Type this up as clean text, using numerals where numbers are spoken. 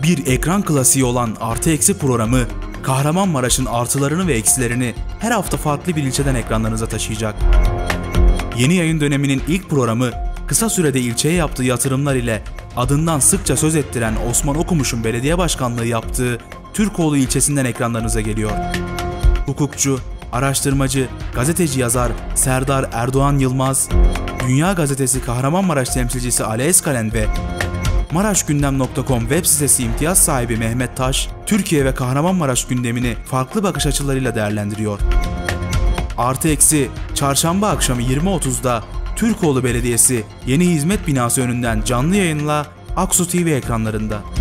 Bir ekran klasiği olan Artı Eksi programı, Kahramanmaraş'ın artılarını ve eksilerini her hafta farklı bir ilçeden ekranlarınıza taşıyacak. Yeni yayın döneminin ilk programı, kısa sürede ilçeye yaptığı yatırımlar ile adından sıkça söz ettiren Osman Okumuş'un belediye başkanlığı yaptığı Türkoğlu ilçesinden ekranlarınıza geliyor. Hukukçu, araştırmacı, gazeteci yazar Serdar Erdoğan Yılmaz, Dünya Gazetesi Kahramanmaraş temsilcisi Ali Eskalen ve Maraşgündem.com web sitesi imtiyaz sahibi Mehmet Taş, Türkiye ve Kahramanmaraş gündemini farklı bakış açılarıyla değerlendiriyor. Artı Eksi, çarşamba akşamı 20.30'da Türkoğlu Belediyesi Yeni Hizmet Binası önünden canlı yayınla Aksu TV ekranlarında.